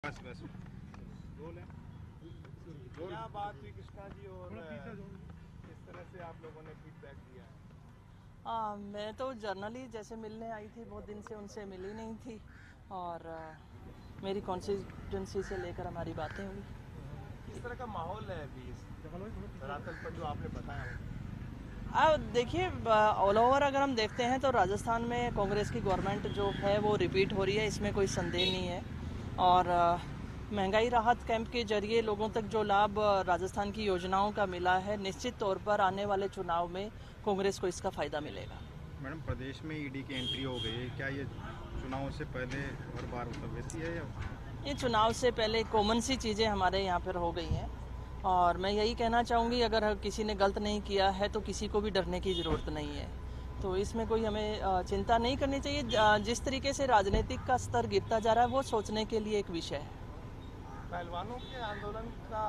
बस बस क्या बात हुई कृष्णा जी और किस तरह से आप लोगों ने फीडबैक दिया है? मैं तो जर्नली जैसे मिलने आई थी, बहुत दिन से उनसे मिली नहीं थी और मेरी कॉन्स्टिट्यूंसी से लेकर हमारी बातें हुई। किस तरह का माहौल है अभी धरातल पर जो आपने बताया? देखिए, ऑल ओवर अगर हम देखते हैं तो राजस्थान में कांग्रेस की गवर्नमेंट जो है वो रिपीट हो रही है, इसमें कोई संदेह नहीं है। और महंगाई राहत कैंप के जरिए लोगों तक जो लाभ राजस्थान की योजनाओं का मिला है, निश्चित तौर पर आने वाले चुनाव में कांग्रेस को इसका फ़ायदा मिलेगा। मैडम, प्रदेश में ईडी की एंट्री हो गई है, क्या ये चुनाव से पहले हर बार मतलब वैसी है या? ये चुनाव से पहले कॉमन सी चीज़ें हमारे यहाँ पर हो गई हैं और मैं यही कहना चाहूँगी, अगर किसी ने गलत नहीं किया है तो किसी को भी डरने की ज़रूरत नहीं है। तो इसमें कोई हमें चिंता नहीं करनी चाहिए। जिस तरीके से राजनीतिक का स्तर गिरता जा रहा है वो सोचने के लिए एक विषय है। पहलवानों के आंदोलन का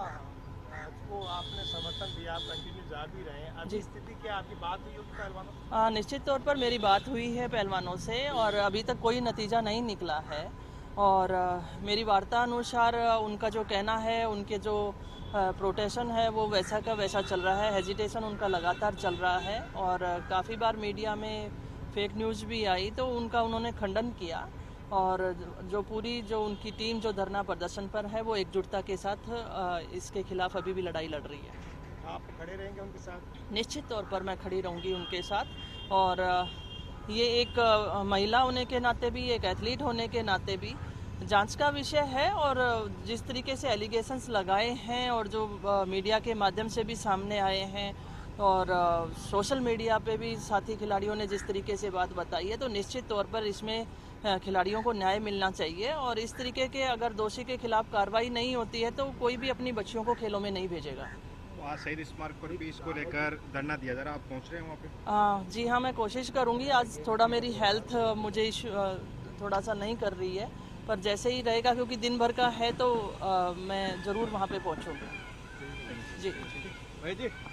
को आपने समर्थन दिया, आप कंटिन्यू जा भी रहे हैं, अभी स्थिति क्या, आपकी बात हुई होगी पहलवानों? निश्चित तौर पर मेरी बात हुई है पहलवानों से और अभी तक कोई नतीजा नहीं निकला है। और मेरी वार्ता अनुसार उनका जो कहना है, उनके जो प्रोटेशन है वो वैसा का वैसा चल रहा है, हेजिटेशन उनका लगातार चल रहा है और काफ़ी बार मीडिया में फेक न्यूज़ भी आई तो उनका उन्होंने खंडन किया। और जो उनकी टीम जो धरना प्रदर्शन पर है वो एकजुटता के साथ इसके खिलाफ अभी भी लड़ाई लड़ रही है। आप खड़े रहेंगे उनके साथ? निश्चित तौर पर मैं खड़ी रहूँगी उनके साथ। और ये एक महिला होने के नाते भी, एक एथलीट होने के नाते भी जांच का विषय है। और जिस तरीके से एलिगेशंस लगाए हैं और जो मीडिया के माध्यम से भी सामने आए हैं और सोशल मीडिया पे भी साथी खिलाड़ियों ने जिस तरीके से बात बताई है, तो निश्चित तौर पर इसमें खिलाड़ियों को न्याय मिलना चाहिए। और इस तरीके के अगर दोषी के खिलाफ कार्रवाई नहीं होती है तो कोई भी अपनी बच्चियों को खेलों में नहीं भेजेगा। वहाँ शहीद स्मारक पर भी इसको लेकर धरना दिया जा रहा है, आप पहुँच रहे हैं वहाँ पे? जी हाँ, मैं कोशिश करूँगी। आज थोड़ा मेरी हेल्थ मुझे थोड़ा सा नहीं कर रही है, पर जैसे ही रहेगा, क्योंकि दिन भर का है, तो मैं ज़रूर वहाँ पे पहुँचूँगी। जी भाई जी।